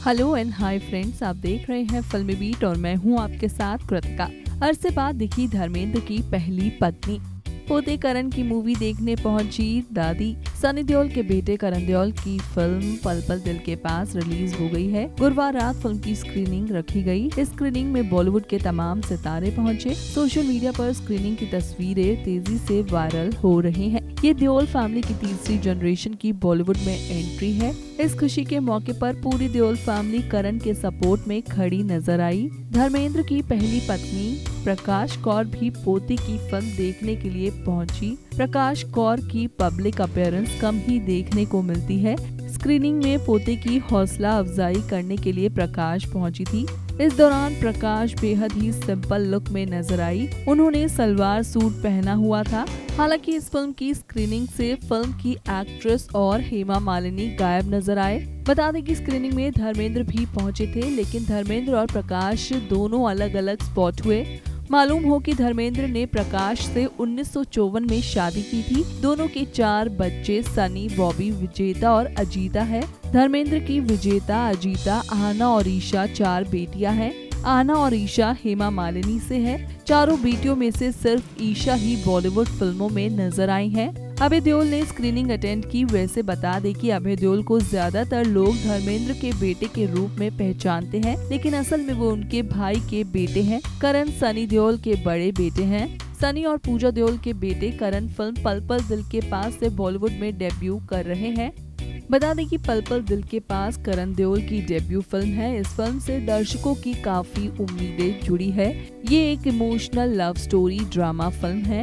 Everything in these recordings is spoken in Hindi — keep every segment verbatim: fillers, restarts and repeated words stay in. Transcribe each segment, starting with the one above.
हेलो एंड हाय फ्रेंड्स, आप देख रहे हैं फिल्मी बीट और मैं हूं आपके साथ कृतिका। अरसे बाद दिखी धर्मेंद्र की पहली पत्नी। पोते करण की मूवी देखने पहुंची दादी। सनी देओल के बेटे करण देओल की फिल्म पल पल दिल के पास रिलीज हो गई है। गुरुवार रात फिल्म की स्क्रीनिंग रखी गई। इस स्क्रीनिंग में बॉलीवुड के तमाम सितारे पहुंचे। सोशल मीडिया पर स्क्रीनिंग की तस्वीरें तेजी से वायरल हो रही हैं। ये देओल फैमिली की तीसरी जनरेशन की बॉलीवुड में एंट्री है। इस खुशी के मौके पर पूरी देओल फैमिली करण के सपोर्ट में खड़ी नजर आई। धर्मेंद्र की पहली पत्नी प्रकाश कौर भी पोते की फिल्म देखने के लिए पहुंची। प्रकाश कौर की पब्लिक अपीयरेंस कम ही देखने को मिलती है। स्क्रीनिंग में पोते की हौसला अफजाई करने के लिए प्रकाश पहुंची थी। इस दौरान प्रकाश बेहद ही सिंपल लुक में नजर आई। उन्होंने सलवार सूट पहना हुआ था। हालांकि इस फिल्म की स्क्रीनिंग से फिल्म की एक्ट्रेस और हेमा मालिनी गायब नजर आए। बता दें कि स्क्रीनिंग में धर्मेंद्र भी पहुंचे थे, लेकिन धर्मेंद्र और प्रकाश दोनों अलग अलग स्पॉट हुए। मालूम हो कि धर्मेंद्र ने प्रकाश से उन्नीस सौ चौवन में शादी की थी। दोनों के चार बच्चे सनी, बॉबी, विजेता और अजीता है। धर्मेंद्र की विजेता, अजीता, आहना और ईशा चार बेटियां हैं। आहना और ईशा हेमा मालिनी से है। चारों बेटियों में से सिर्फ ईशा ही बॉलीवुड फिल्मों में नजर आई हैं। अभय देओल ने स्क्रीनिंग अटेंड की। वैसे बता दें कि अभय देओल को ज्यादातर लोग धर्मेंद्र के बेटे के रूप में पहचानते हैं, लेकिन असल में वो उनके भाई के बेटे हैं। करण सनी देओल के बड़े बेटे हैं। सनी और पूजा देओल के बेटे करण फिल्म पल पल दिल के पास से बॉलीवुड में डेब्यू कर रहे हैं। बता दें कि पल पल दिल के पास करण देओल की डेब्यू फिल्म है। इस फिल्म से दर्शकों की काफी उम्मीदें जुड़ी है। ये एक emotional love story drama film है।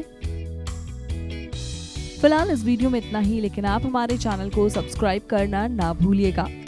फिलहाल इस वीडियो में इतना ही, लेकिन आप हमारे चैनल को सब्सक्राइब करना ना भूलिएगा।